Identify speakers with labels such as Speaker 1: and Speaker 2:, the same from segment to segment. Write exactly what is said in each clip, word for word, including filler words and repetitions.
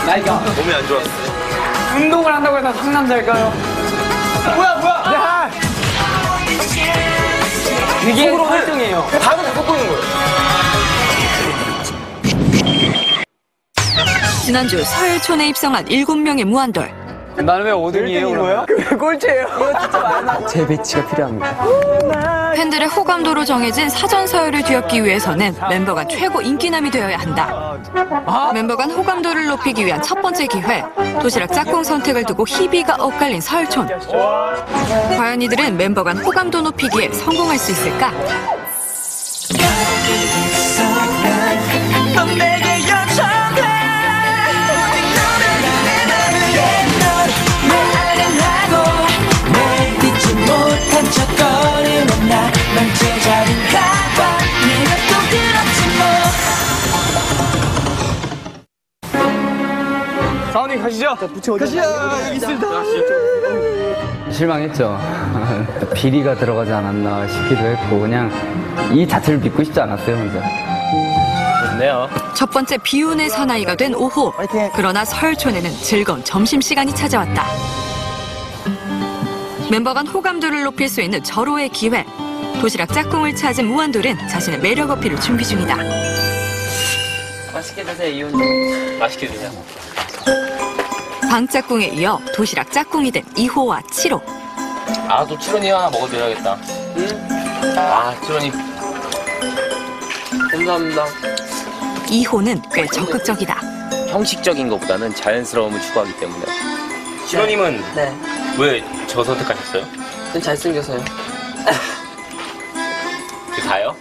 Speaker 1: 나이가
Speaker 2: 몸이 안 좋았어.
Speaker 1: 운동을 한다고 해서 상남자일까요?
Speaker 3: 뭐야 뭐야?
Speaker 1: 야! 이게 설정이에요.
Speaker 3: 답은 다 섞고 있는 거예요.
Speaker 4: 지난주 서해촌에 입성한 일곱 명의 무한돌.
Speaker 1: 나는 왜 오 등이에요?
Speaker 3: 그 꼴찌예요. 이거 진짜 많아.
Speaker 1: 제 배치가 필요합니다.
Speaker 4: 팬들의 호감도로 정해진 사전 서열을 뒤엎기 위해서는 멤버가 최고 인기남이 되어야 한다. 멤버 간 호감도를 높이기 위한 첫 번째 기회, 도시락 짝꿍 선택을 두고 희비가 엇갈린 서해촌. 과연 이들은 멤버 간 호감도 높이기에 성공할 수 있을까?
Speaker 3: 사원님 가시죠. 가시죠. 여기 있습니다.
Speaker 5: 실망했죠. 비리가 들어가지 않았나 싶기도 했고 그냥 이 자체를 믿고 싶지 않았어요 혼자.
Speaker 2: 좋네요.
Speaker 4: 첫 번째 비운의 사나이가 된 오호. 그러나 서해촌에는 즐거운 점심시간이 찾아왔다. 멤버 간 호감도를 높일 수 있는 절호의 기회. 도시락 짝꿍을 찾은 무한돌은 자신의 매력 어필을 준비 중이다.
Speaker 1: 맛있게 드세요, 이혼님.
Speaker 2: 맛있게 드세요.
Speaker 4: 방짝꿍에 이어 도시락 짝꿍이 된 이호와 칠호.
Speaker 2: 아, 또 칠원이 하나 먹어드려야겠다. 응? 아, 칠원이.
Speaker 1: 감사합니다.
Speaker 4: 이호는 꽤 적극적이다.
Speaker 2: 형식적인 것보다는 자연스러움을 추구하기 때문에. 칠원님은
Speaker 1: 네.
Speaker 2: 왜 저 선택하셨어요?
Speaker 1: 좀 잘생겨서요.
Speaker 2: 그 다요?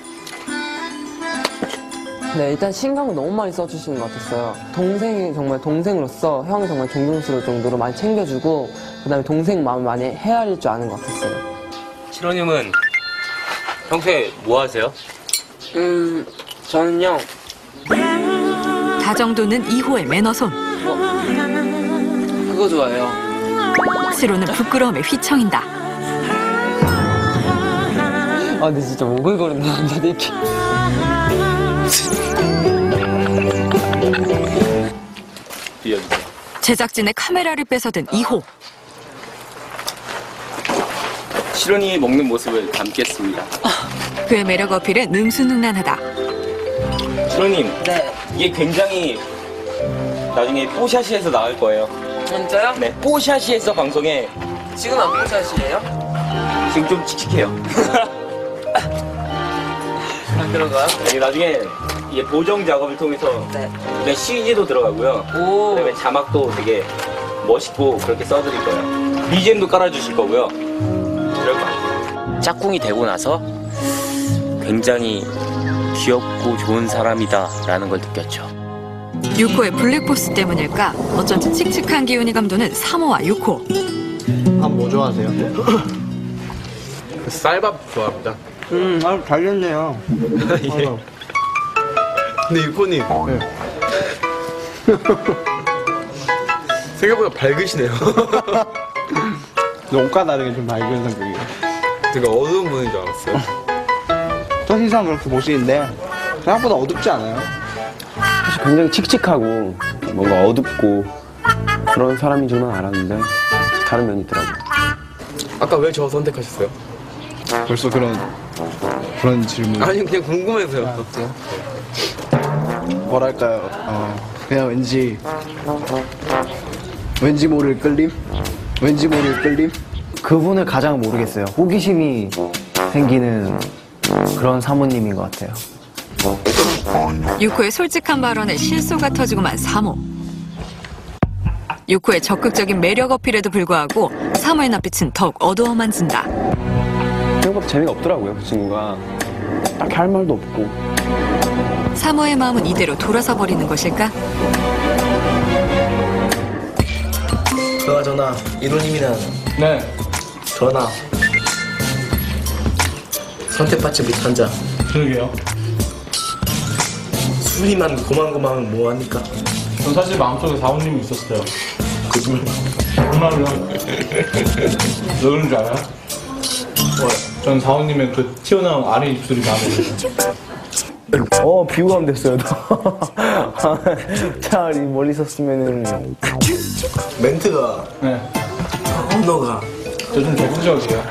Speaker 6: 네, 일단 신경을 너무 많이 써주시는 것 같았어요. 동생이 정말 동생으로서 형이 정말 존경스러울 정도로 많이 챙겨주고 그다음에 동생 마음을 많이 헤아릴 줄 아는 것 같았어요.
Speaker 2: 칠원님은 평소에 뭐 하세요?
Speaker 1: 음, 저는요.
Speaker 4: 다정도는 이호의 매너손.
Speaker 1: 그거 좋아해요.
Speaker 4: 칠호는 부끄러움에 휘청인다.
Speaker 6: 아, 근데 진짜 오글거린다, 남자들끼리.
Speaker 2: 비워주세요.
Speaker 4: 제작진의 카메라를 뺏어든 이호.
Speaker 2: 칠원이 먹는 모습을 담겠습니다.
Speaker 4: 그의 매력 어필은 능수능란하다.
Speaker 2: 칠원님,
Speaker 1: 네.
Speaker 2: 이게 굉장히 나중에 뽀샤시에서 나갈 거예요.
Speaker 1: 진짜요?
Speaker 2: 네, 뽀샤시에서 방송에
Speaker 1: 지금 안 보샷이에요?
Speaker 2: 지금 좀 칙칙해요.
Speaker 1: 아, 그런가요?
Speaker 2: 이게 나중에 이게 보정 작업을 통해서
Speaker 1: 네.
Speaker 2: 그냥 씨지도 들어가고요.
Speaker 1: 오.
Speaker 2: 그다음에 자막도 되게 멋있고 그렇게 써드릴 거예요. 비지엠도 깔아주실 거고요. 그럴 거 같아요. 짝꿍이 되고 나서 굉장히 귀엽고 좋은 사람이다라는 걸 느꼈죠.
Speaker 4: 육호의 블랙보스 때문일까? 어쩐지 칙칙한 기운이 감도는 삼호와 육호.
Speaker 7: 밥 뭐 좋아하세요?
Speaker 3: 쌀밥 좋아합니다.
Speaker 7: 음, 아주 잘 됐네요.
Speaker 3: 예. 근데 육호님.
Speaker 7: 네.
Speaker 3: 생각보다 밝으시네요.
Speaker 7: 옷가 다르게 좀 밝은 성격이에요.
Speaker 3: 되게 어두운 분인 줄 알았어요.
Speaker 7: 첫인상 그렇게 보시는데 생각보다 어둡지 않아요?
Speaker 8: 사실 굉장히 칙칙하고 뭔가 어둡고 그런 사람인 줄만 알았는데 다른 면이 있더라고요.
Speaker 3: 아까 왜 저 선택하셨어요?
Speaker 7: 벌써 그런 그런 질문.
Speaker 3: 아니 그냥 궁금해서요.
Speaker 7: 뭐랄까요? 어, 그냥 왠지 왠지 모를 끌림? 왠지 모를 끌림?
Speaker 8: 그분을 가장 모르겠어요. 호기심이 생기는 그런 사모님인 것 같아요.
Speaker 4: 육호의 솔직한 발언에 실소가 터지고만 삼호. 육호의 적극적인 매력 어필에도 불구하고 삼호의 낯빛은 더욱 어두워만 진다.
Speaker 8: 생각보다 재미가 없더라고요, 그 친구가. 딱히 할 말도 없고.
Speaker 4: 삼호의 마음은 이대로 돌아서 버리는 것일까?
Speaker 9: 그나저나 이노님이는
Speaker 3: 네.
Speaker 9: 전화 선택받지 못한 자
Speaker 3: 그러게요.
Speaker 9: 수리만 고만고만은 뭐합니까?
Speaker 3: 전 사실 마음속에 사원님이 있었어요. 거짓말. 정말로. 왜 그런 줄 알아요? 전 사원님의 그 튀어나온 아래 입술이 마음에 들어요.
Speaker 8: 어, 비호감 됐어요. 차라리 멀리 있었으면은.
Speaker 9: 멘트가
Speaker 3: 네.
Speaker 9: 언어가
Speaker 3: 저 좀 적극적이에요.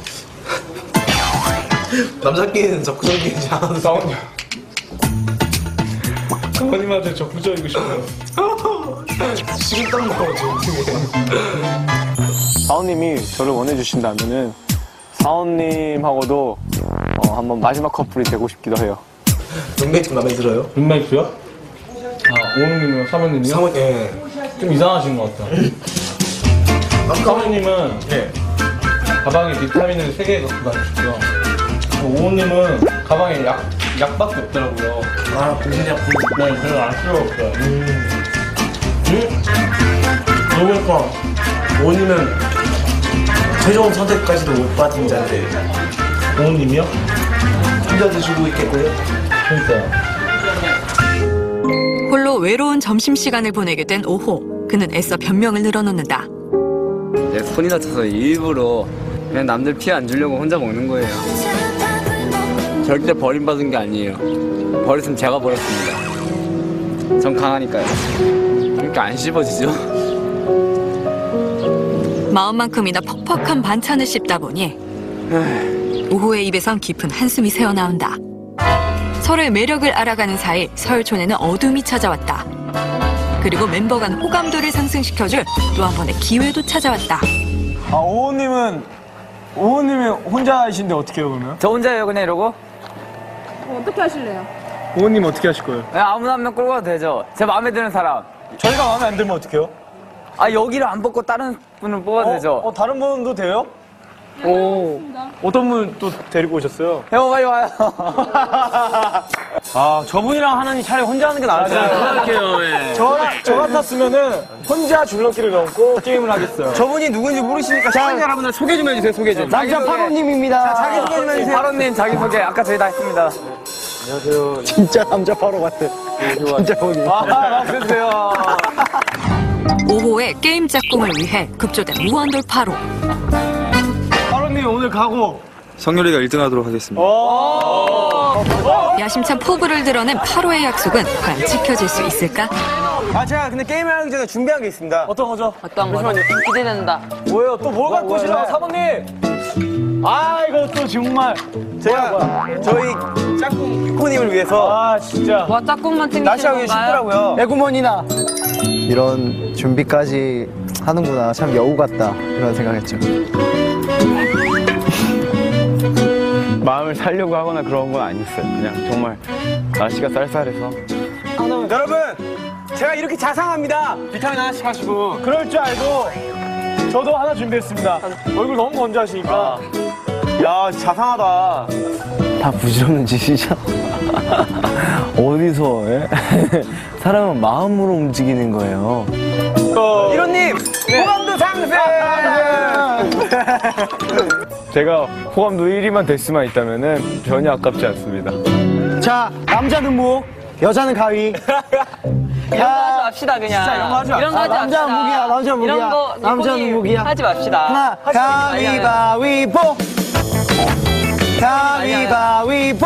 Speaker 9: 남자끼리는 적극적이지 않아서
Speaker 3: 사원님. 사원님한테 적극적이고 싶어요.
Speaker 9: 식은땀 나고 지금
Speaker 8: 사원님이 저를 원해주신다면은 사원님하고도 어, 한번 마지막 커플이 되고 싶기도 해요.
Speaker 9: 룸메이트 마음에 들어요?
Speaker 3: 룸메이트요? 아, 오은님이랑 사모님이요?
Speaker 9: 사모 예.
Speaker 3: 좀 이상하신 것 같아요. 사모님은
Speaker 9: 예.
Speaker 3: 가방에 비타민을 세 개 갖고 다니시고요. 오은님은 가방에 약, 약밖에 없더라고요.
Speaker 9: 아 분신약품.
Speaker 3: 네, 별로 안 필요 없어요.
Speaker 9: 음. 음? 그러니까 오님은 최종 선택까지도 못 받은 자인데
Speaker 3: 오은님이요?
Speaker 9: 혼자 드시고 있겠고요.
Speaker 3: 그러니까요.
Speaker 4: 홀로 외로운 점심시간을 보내게 된 오호. 그는 애써 변명을 늘어놓는다.
Speaker 5: 내 손이 다쳐서 일부러 그냥 남들 피해 안 주려고 혼자 먹는 거예요. 절대 버림받은 게 아니에요. 버렸으면 제가 버렸습니다. 전 강하니까요. 그러니까 안 씹어지죠.
Speaker 4: 마음만큼이나 퍽퍽한 반찬을 씹다 보니 오호의 입에선 깊은 한숨이 새어나온다. 서로의 매력을 알아가는 사이 서울촌에는 어둠이 찾아왔다. 그리고 멤버 간 호감도를 상승시켜줄 또 한 번의 기회도 찾아왔다.
Speaker 7: 아, 오호님은, 오호님이 혼자이신데 어떻게 해요, 그러면?
Speaker 5: 저 혼자예요, 그냥 이러고?
Speaker 10: 어떻게 하실래요?
Speaker 7: 오호님 어떻게 하실 거예요?
Speaker 5: 그냥 아무나 한 명 끌고 가도 되죠. 제 마음에 드는 사람.
Speaker 7: 저희가 마음에 안 들면 어떡해요?
Speaker 5: 아, 여기를 안 뽑고 다른 분을 뽑아도
Speaker 7: 어,
Speaker 5: 되죠.
Speaker 7: 어, 다른 분도 돼요? 오. 어떤 분 또 데리고 오셨어요?
Speaker 5: 형, 빨리 와요.
Speaker 7: 아, 저분이랑 하느니 차라리 혼자 하는 게 나을 것 같아요.
Speaker 5: 생각해요,
Speaker 7: 저, 저 같았으면은 혼자 줄넘기를 넘고 게임을 하겠어요.
Speaker 5: 저분이 누군지 모르시니까 시청자 여러분들 소개 좀 해주세요, 소개 좀.
Speaker 7: 남자 파로님입니다.
Speaker 5: 자기 소개 좀 해주세요. 파로님 자기소개 아까 저희 다 했습니다.
Speaker 7: 진짜 남자 파로 같아. 진짜 보기. 아, 그러세요.
Speaker 4: 오호의 게임 짝꿍을 위해 급조된 무한돌파로.
Speaker 7: 파로님 오늘 가고.
Speaker 8: 성열이가 일 등 하도록 하겠습니다.
Speaker 4: 야심찬 포부를 드러낸 파로의 약속은 과연 지켜질 수 있을까?
Speaker 7: 아, 제가 근데 게임을 하기 전에 준비한 게 있습니다. 어떤 거죠?
Speaker 6: 어떤 거죠? 기대된다.
Speaker 7: 뭐예요? 또 뭘 갖고 오시려고, 사모님? 아, 이거 또 정말. 제가 저희 짝꿍 유코님을 위해서. 아, 진짜.
Speaker 6: 와, 짝꿍만 챙기시는
Speaker 7: 날씨하기
Speaker 6: 건가요?
Speaker 7: 쉽더라고요. 애구머니나.
Speaker 11: 이런 준비까지 하는구나. 참 여우 같다. 이런 생각했죠.
Speaker 8: 마음을 살려고 하거나 그런 건 아니었어요. 그냥 정말 날씨가 쌀쌀해서.
Speaker 7: 여러분, 제가 이렇게 자상합니다. 비타민 하나씩 하시고. 그럴 줄 알고 저도 하나 준비했습니다. 얼굴 너무 건조하시니까. 야, 자상하다.
Speaker 11: 다 부질없는 짓이죠. 어디서 예? 사람은 마음으로 움직이는 거예요.
Speaker 7: 이론님, 호감도 상승!
Speaker 8: 제가 호감도 일 위만 될 수만 있다면은 전혀 아깝지 않습니다.
Speaker 7: 자, 남자는 무, 여자는 가위.
Speaker 6: 이런 거 하지 맙시다, 그냥.
Speaker 7: 진짜 이런 거 하지 마.
Speaker 6: 이런 거 하지
Speaker 7: 아, 남자
Speaker 6: 맙시다.
Speaker 7: 무기야, 남자 무기야.
Speaker 6: 이런 거
Speaker 7: 남자는
Speaker 6: 니코님
Speaker 7: 무기야.
Speaker 6: 하지 맙시다.
Speaker 7: 하나, 가위바위보! 가위바위보!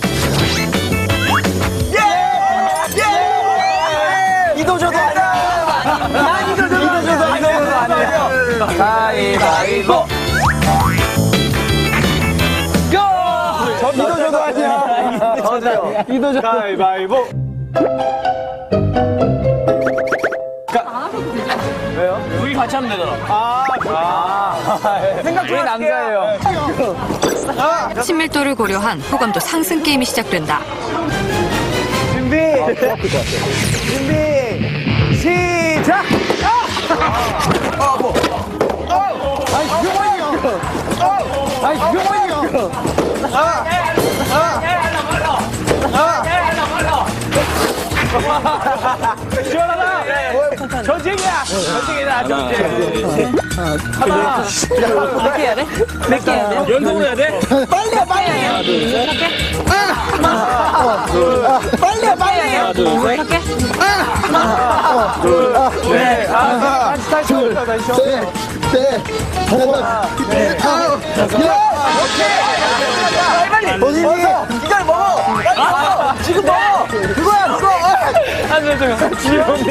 Speaker 7: 예! 예! 이도저도 아니야! 난 이도저도 이도저도 아니에요! 가위바위보! 저 이도저도 아니야! 맞아요. 이도저도. 가위바위보! 왜요? 우리 같이 하면 되잖아. 아, 아. 생각 우리 남자예요.
Speaker 4: 친밀도를 고려한 호감도 상승 게임이 시작된다.
Speaker 7: 준비. 준비. 시작. 아, 뭐. 아니, 병원이 형. 아니, 병원이 형. 아, 시원하다. 전쟁이야. 전쟁이다. 전쟁. 하나.
Speaker 6: 몇 개 해야 돼? 몇 개 해야 돼?
Speaker 7: 연속으로 해야 돼? 빨리야, 빨리. 빨리야, 빨리.
Speaker 6: 하나, 둘, 셋. 몇 개?
Speaker 7: 하나, 둘, 셋. 아, 다시, 다시 쉬어, 다시 쉬어. 셋, 셋, 하나, 넷, 아홉, 열. 오케이. 빨리, 빨리. 어디니? 이걸 먹어. 빨리 먹어. 지금 먹어! 그거야, 그거! 안 돼, 저 지훈님.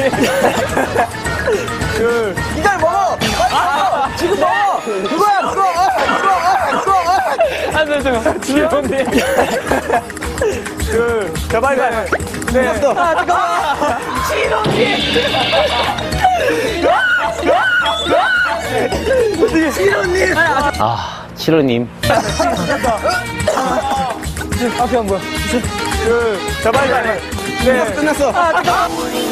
Speaker 7: 그, 이걸 먹어! 아, 지금 먹어! 그거야, 그거! 그거! 그거! 안 돼, 저 지훈님. 그, 자, 빨리, 빨리. 네. 아, 잠깐만! 지훈님! 지훈님!
Speaker 2: 아, 칠호님.
Speaker 7: 앞에 한 번. 그, 자, 빨리, 빨리. 네. 끝났어. 아, 잠깐만.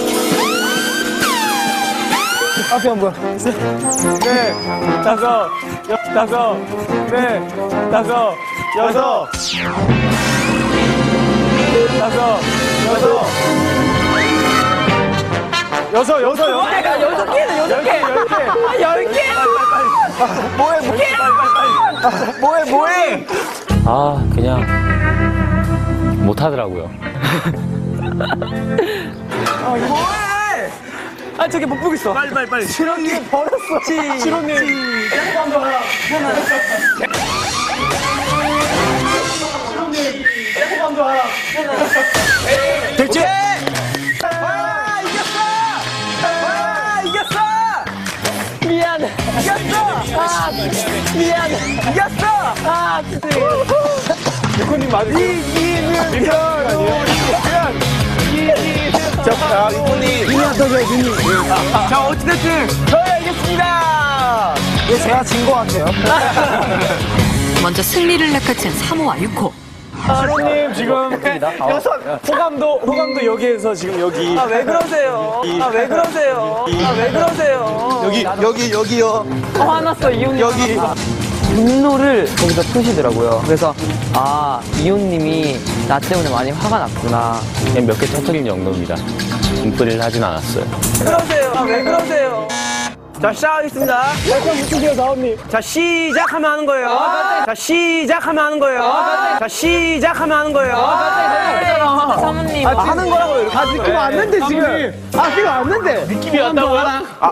Speaker 7: 앞에 한 번. 네. 다섯. 여, 다섯. 네. 다섯. 여섯. 다섯. 여섯. 여섯, 여섯, 여섯 개. 여섯 개는 여섯 개. 열 개. 아, 열 개. 뭐해, 뭐해. 뭐해, 뭐해.
Speaker 2: 아, 그냥 못하더라고요.
Speaker 7: 아, 뭐해! 아, 저기 못 보겠어. 빨리, 빨리, 빨리. 실원님 버렸어. 실원님. 시작 한번 하라. 실원님, 시작 한번 하라. 됐지? 아, 이겼어! 아, 이겼어! 미안해. 이겼어! 아, 미안해. 이겼어! 아, 유코님 맞으세요? 이기는 편! 자, 유코님. 눈이 어떠세요, 눈이? 자, 어찌됐든 저희가 이겼습니다! 왜 제가 진 것 같아요?
Speaker 4: 먼저 승리를 낚아챈 삼호와 육호.
Speaker 7: 아로님 지금 여섯 호감도 호감도 여기에서 지금 여기. 아, 왜 그러세요? 아, 왜 그러세요? 아, 왜 그러세요? 여기 여기 여기요. 아, 화났어 이훈 여기.
Speaker 6: 분노를 거기서 푸시더라고요. 그래서 아, 이혼님이 나 때문에 많이 화가 났구나.
Speaker 2: 그냥 몇 개 터뜨린 정도입니다. 등불을 하진 않았어요.
Speaker 7: 왜 그러세요? 아, 왜 그러세요? 자, 시작하겠습니다. welcome 붙으세요, 나온님. 자, 시작하면 하는 거예요. 아, 자, 시작하면 하는 거예요. 아, 자, 시작하면 하는 거예요. 아,
Speaker 10: 사모님.
Speaker 7: 아, 하는 거라고 이렇게. 아, 느낌 왔는데, 지금. 아, 느낌 왔는데. 느낌이 왔다고요? 아.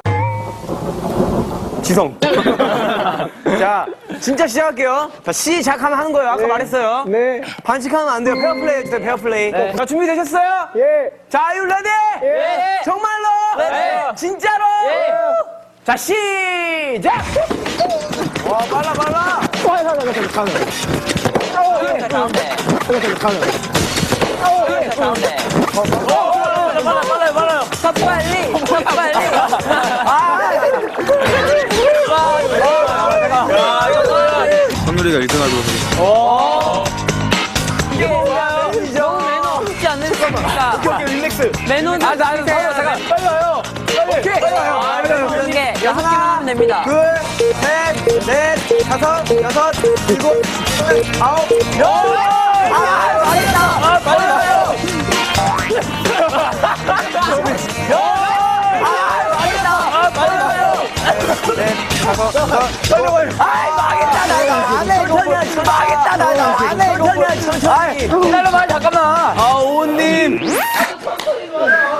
Speaker 7: 지성. 자, 진짜 시작할게요. 자, 시작하면 하는 거예요. 아까 말했어요. 네. 반칙하면 안 돼요. 페어플레이 해주세요, 페어플레이. 네. 자, 준비되셨어요? 예. 자, are you ready? 예. 정말로? 네. 진짜로? 예. 자, 시작! 와, 빨라, 빨라! 빨라, 빨라, 빨라, 가운데. 가운데. 가운데. 가운데. 빨라, 빨라요, 빨라요.
Speaker 10: 더 빨리. 더 빨리.
Speaker 7: 아!
Speaker 3: 선우리가 일 등 하도록
Speaker 7: 오!
Speaker 10: 이게 뭐야? 너무 매너 없지 않는 거니까.
Speaker 7: 오케이, 오케이, 릴렉스.
Speaker 10: 매너는
Speaker 7: 아, 나는 서로 잠깐. 빨리 와요. 빨리. 오케이. 빨리 와요.
Speaker 10: 아, 그런 게 여섯 개만 하면 됩니다.
Speaker 7: 둘, 셋, 넷, 다섯, 여섯, 일곱, 여덟, 아홉, 열! 아,
Speaker 10: 맛있다.
Speaker 7: 아, 빨리 와요. 열! 아,
Speaker 10: 맛있다.
Speaker 7: 아, 빨리 와요. 넷, 다섯, 여섯, 빨리 와요. 아, 망했다, 나 이거 안 해. 천천히 해. 망했다, 나 이거 안 해. 천천히 해. 천천히. 기다려봐, 잠깐만. 아, 오님.